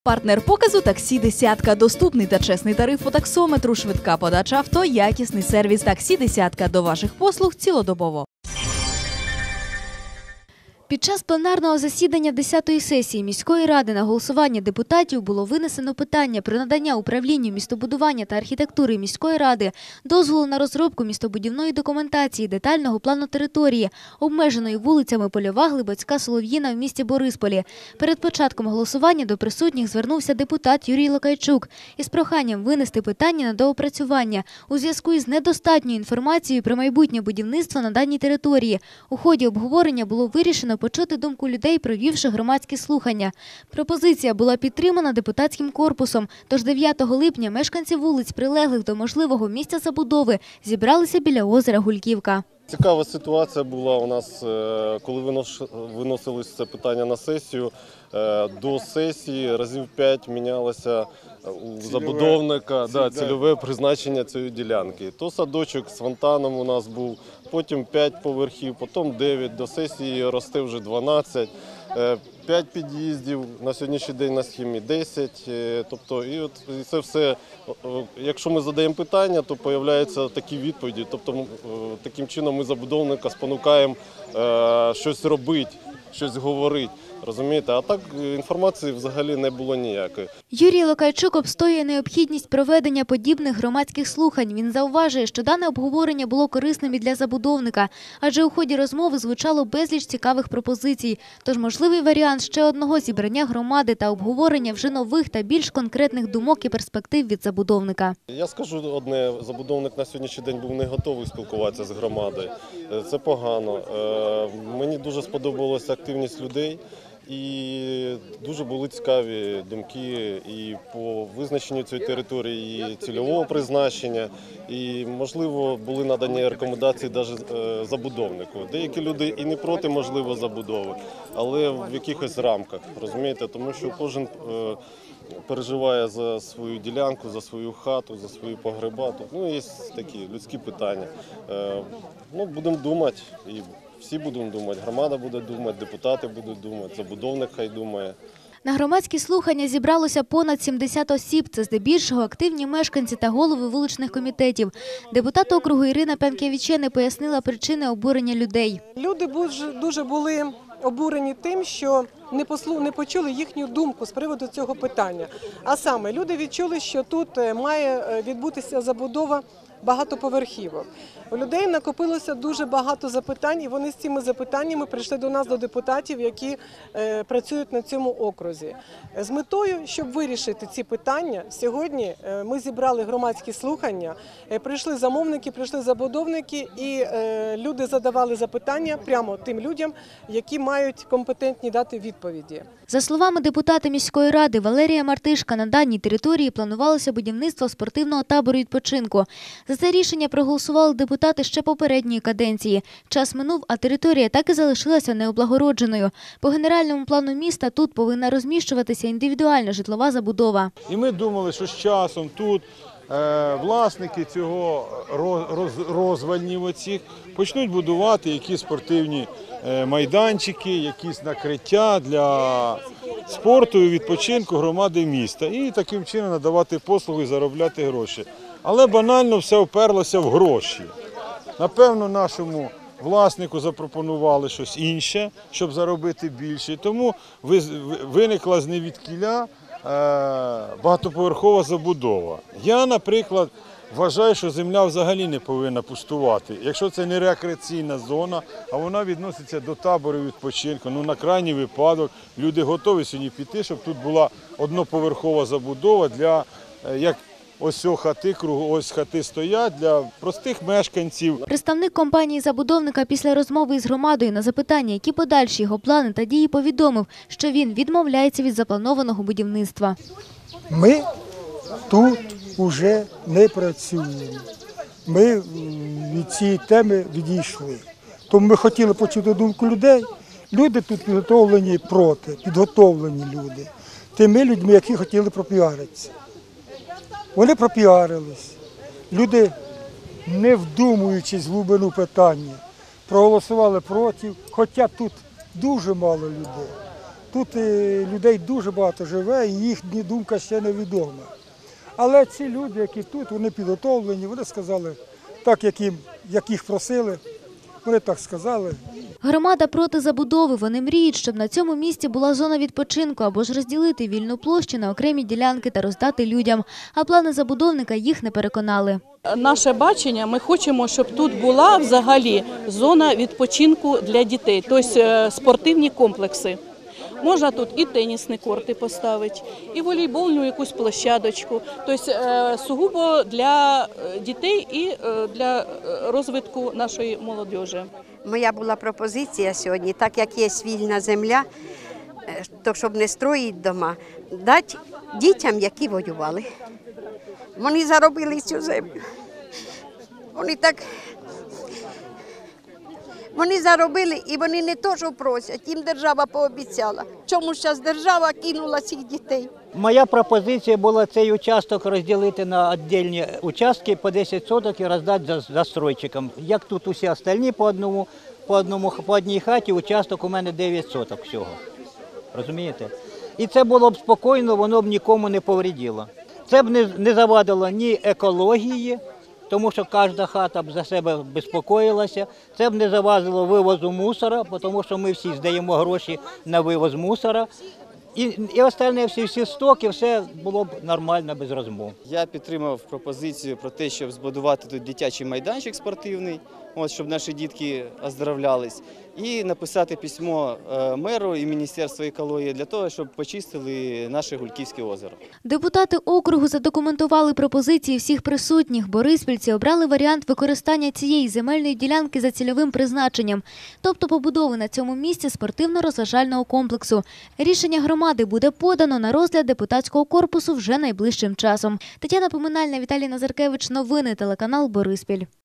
Партнер показу «Таксі Десятка». Доступний та чесний тариф по таксометру, швидка подача авто, якісний сервіс. «Таксі Десятка» до ваших послуг цілодобово. Під час пленарного засідання 10-ї сесії міської ради на голосування депутатів було винесено питання про надання управлінню містобудування та архітектури міської ради дозволу на розробку містобудівної документації, детального плану території, обмеженої вулицями Польова, Глибоцька, Солов'їна в місті Борисполі. Перед початком голосування до присутніх звернувся депутат Юрій Локайчук із проханням винести питання на доопрацювання у зв'язку із недостатньою інформацією про майбутнє будівництво на даній території. У ході обговорення було вирішено почути думку людей, провівши громадські слухання. Пропозиція була підтримана депутатським корпусом, тож 9 липня мешканці вулиць, прилеглих до можливого місця забудови, зібралися біля озера Гульківка. Цікава ситуація була у нас, коли виносилось це питання на сесію. До сесії разів 5 мінялося у забудовника цільове призначення цієї ділянки. То садочок з фонтаном у нас був, потім 5 поверхів, потім 9, до сесії росте вже 12. 5 під'їздів, на сьогоднішній день на схемі 10. Тобто, і це все, якщо ми задаємо питання, то з'являються такі відповіді. Тобто, таким чином ми забудовника спонукаємо щось робити, щось говорити. Розумієте? А так інформації взагалі не було ніякої. Юрій Локайчук обстоює необхідність проведення подібних громадських слухань. Він зауважує, що дане обговорення було корисним і для забудовника, адже у ході розмови звучало безліч цікавих пропозицій. Тож можливий варіант ще одного зібрання громади та обговорення вже нових та більш конкретних думок і перспектив від забудовника. Я скажу одне, забудовник на сьогоднішній день був не готовий спілкуватися з громадою. Це погано. Мені дуже сподобалася активність людей. І дуже були цікаві думки і по визначенню цієї території, і цільового призначення, і, можливо, були надані рекомендації навіть забудовнику. Деякі люди і не проти, можливо, забудови, але в якихось рамках, розумієте, тому що кожен переживає за свою ділянку, за свою хату, за свої погреба. Ну, є такі людські питання. Ну, будемо думати. Всі будемо думати, громада буде думати, депутати будуть думати, забудовник хай думає. На громадські слухання зібралося понад 70 осіб. Це здебільшого активні мешканці та голови вуличних комітетів. Депутат округу Ірина Пенкевичене пояснила причини обурення людей. Люди дуже були обурені тим, що не почули їхню думку з приводу цього питання. А саме, люди відчули, що тут має відбутися забудова багатоповерхівок. У людей накопилося дуже багато запитань, і вони з цими запитаннями прийшли до нас, до депутатів, які працюють на цьому окрузі. З метою, щоб вирішити ці питання, сьогодні ми зібрали громадські слухання, прийшли замовники, прийшли забудовники, і люди задавали запитання прямо тим людям, які мають компетентні дати відповіді. За словами депутата міської ради Валерія Мартишка, на даній території планувалося будівництво спортивного табору відпочинку. За це рішення проголосували депутати ще попередньої каденції. Час минув, а територія так і залишилася необлагородженою. По генеральному плану міста тут повинна розміщуватися індивідуальна житлова забудова. І ми думали, що з часом тут власники цього розвальнів оцих почнуть будувати якісь спортивні майданчики, якісь накриття для спорту і відпочинку громади міста. І таким чином надавати послуги і заробляти гроші. Але банально все вперлося в гроші. Напевно, нашому власнику запропонували щось інше, щоб заробити більше. Тому виникла зневідкіля багатоповерхова забудова. Я, наприклад, вважаю, що земля взагалі не повинна пустувати. Якщо це не рекреаційна зона, а вона відноситься до табору відпочинку, ну на крайній випадок люди готові сьогодні піти, щоб тут була одноповерхова забудова для, як ось хати, ось хати стоять для простих мешканців. Представник компанії-забудовника після розмови із громадою на запитання, які подальші його плани та дії, повідомив, що він відмовляється від запланованого будівництва. Ми тут вже не працюємо. Ми від цієї теми відійшли. Тому ми хотіли почути думку людей. Люди тут підготовлені проти, підготовлені люди. Тими людьми, які хотіли пропіаритися. Вони пропіарились. Люди, не вдумуючись в глибину питання, проголосували проти, хоча тут дуже мало людей. Тут людей дуже багато живе, і їхня думка ще невідома. Але ці люди, які тут, вони підготовлені, вони сказали так, як їх просили, вони так сказали. Громада проти забудови. Вони мріють, щоб на цьому місці була зона відпочинку або ж розділити вільну площу на окремі ділянки та роздати людям. А плани забудовника їх не переконали. Наше бачення, ми хочемо, щоб тут була взагалі зона відпочинку для дітей, тобто спортивні комплекси. Можна тут і тенісні корти поставити, і волейбольну якусь площадочку. Тобто сугубо для дітей і для розвитку нашої молодіжі. Моя була пропозиція сьогодні, так як є вільна земля, то щоб не строїти дома, дати дітям, які воювали. Вони заробили цю землю. Вони заробили і вони не то, що просять, їм держава пообіцяла. Чому зараз держава кинула цих дітей? Моя пропозиція була цей участок розділити на віддільні участки по 10 соток і роздати застройщикам. Як тут усі остальні по одній хаті, участок у мене 9 соток всього. Розумієте? І це було б спокійно, воно б нікому не повредило. Це б не завадило ні екології, тому що кожна хата б за себе безпокоїлася. Це б не завадило вивозу мусора, тому що ми всі здаємо гроші на вивоз мусора. І остальне всі стоки, все було б нормально, без розмов. Я підтримав пропозицію про те, щоб збудувати тут дитячий майданчик спортивний, щоб наші дітки оздоровлялись, і написати письмо меру і Міністерству екології для того, щоб почистили наше Гульківське озеро. Депутати округу задокументували пропозиції всіх присутніх. Бориспільці обрали варіант використання цієї земельної ділянки за цільовим призначенням, тобто побудови на цьому місці спортивно-розважального комплексу. Рішення громади буде подано на розгляд депутатського корпусу вже найближчим часом. Тетяна Поминальна, Віталій Назаркевич. Новини, телеканал Бориспіль.